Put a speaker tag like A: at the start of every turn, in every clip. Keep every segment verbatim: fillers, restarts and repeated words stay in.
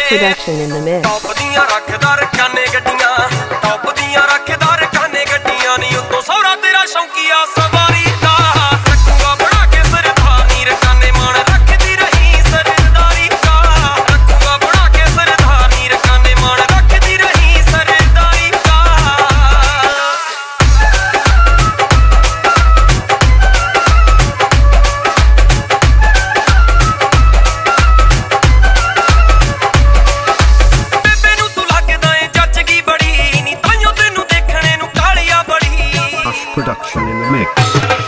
A: Production in the mix.
B: Top ਦੀਆਂ ਰੱਖਦਾਰ ਕਾਨੇ ਗੱਡੀਆਂ, ਟੌਪ ਦੀਆਂ ਰੱਖਦਾਰ ਕਾਨੇ ਗੱਡੀਆਂ ਨੀ ਉਤੋਂ ਸੌਰਾ ਤੇਰਾ ਸ਼ੌਂਕੀਆ ਸਵਾਰੀ ਦਾ ਰੱਖੂਗਾ ਬਣਾ ਕੇ ਸਰਦਾਰੀ ਰਕਾਨੇ ਮਾਣ ਰੱਖਦੀ ਰਹੀ ਸਰਦਾਰੀ ਦਾ ਰੱਖੂਗਾ ਬਣਾ ਕੇ ਸਰਦਾਰੀ ਰਕਾਨੇ ਮਾਣ ਰੱਖਦੀ ਰਹੀ ਸਰਦਾਰੀ ਦਾ
C: Production in the mix.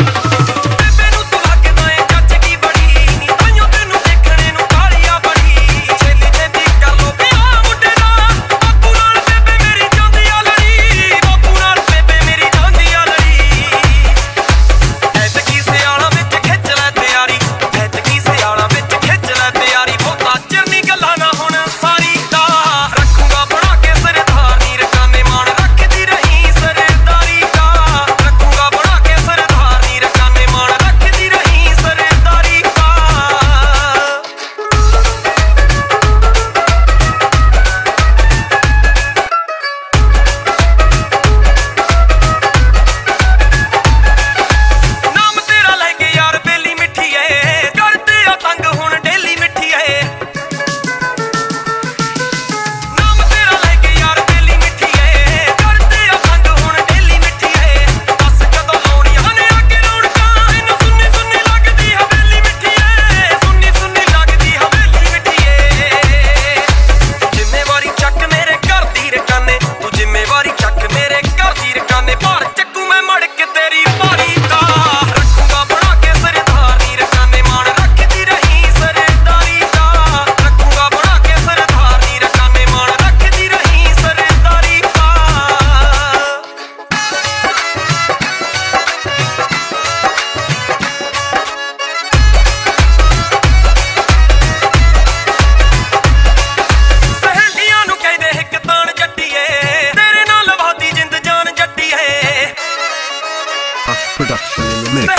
C: Production in the mix.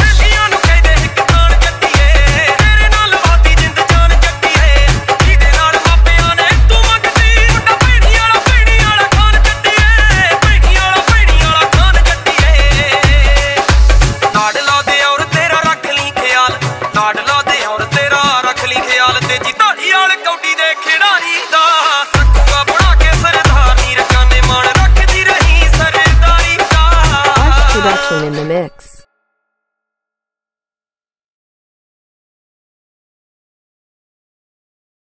A: Production in the mix.